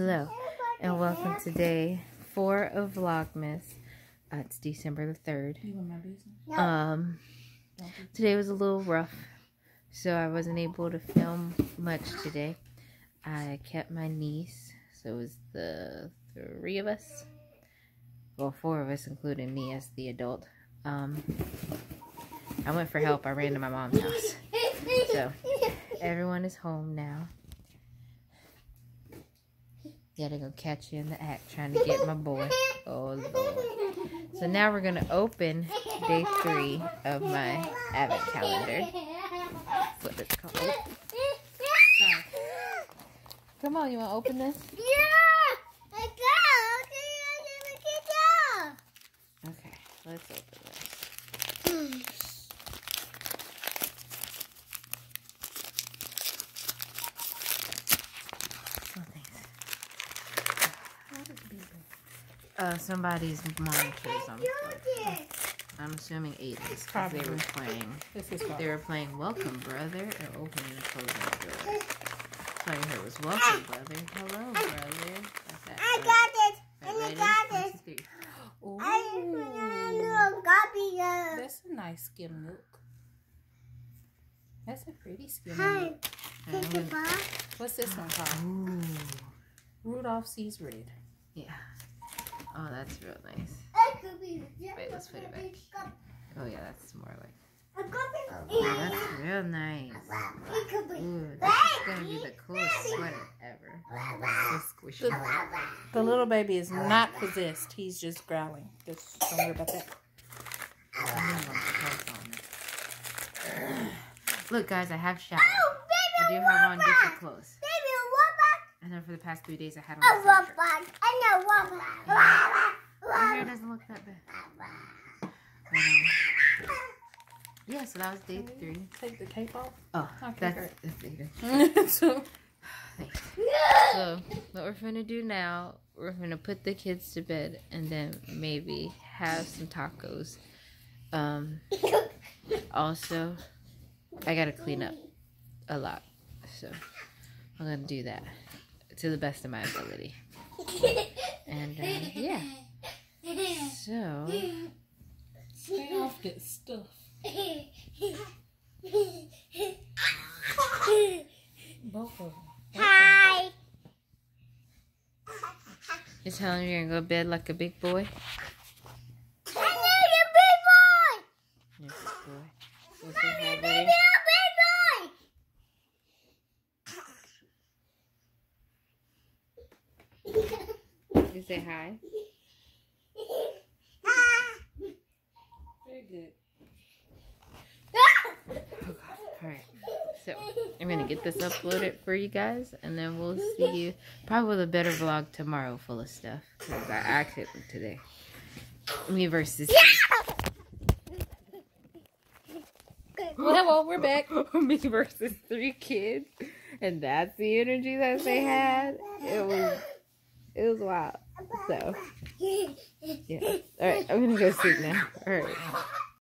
Hello, and welcome to day 4 of Vlogmas. It's December the 3rd. Today was a little rough, so I wasn't able to film much today. I kept my niece, so it was the 3 of us. Well, 4 of us, including me as the adult. I went for help. I ran to my mom's house. So, everyone is home now. Gotta go catch you in the act trying to get my boy. Oh, Lord. So now we're gonna open day 3 of my Advent calendar. That's what it's called. Oh. Sorry. Come on, you wanna open this? Yeah! Let's go! Okay, let's open this. Somebody's monitors on. I'm assuming 80s because they were playing. They were playing "Welcome, Brother" or opening and closing the door. So I heard was "Welcome, Brother." Hello, brother. I got it. Right, I got it. Ooh. That's a nice skim milk. That's a pretty skim milk. What's this one called? Ooh. Rudolph Sees Red. Yeah. Oh, that's real nice. Wait, let's put it back. Oh yeah, that's more like. Oh, that's real nice. Ooh, this is gonna be the coolest sweater ever. So squishy. The little baby is not possessed. He's just growling. Just don't worry about that. Look, guys, I have showered. I do have on different clothes. And then for the past 3 days, I had on a sweatshirt. My hair doesn't look that bad. Yeah, so that was day 3. Take the tape off. Oh, okay, that's good. So what we're gonna do now, we're gonna put the kids to bed and then maybe have some tacos. Also, I gotta clean up a lot, so I'm gonna do that to the best of my ability. And yeah, so stay off that stuff. Both of them. Hi. you're telling me you're gonna go to bed like a big boy? I need a big boy. Yes, boy. I need a big boy. You say hi. Very good. Alright, so I'm gonna get this uploaded for you guys, and then we'll see you probably with a better vlog tomorrow full of stuff. Because I acted today. Me versus Well, we're back. me versus 3 kids, and that's the energy that they had. It was wild. So yeah. Alright, I'm gonna go sleep now. Alright.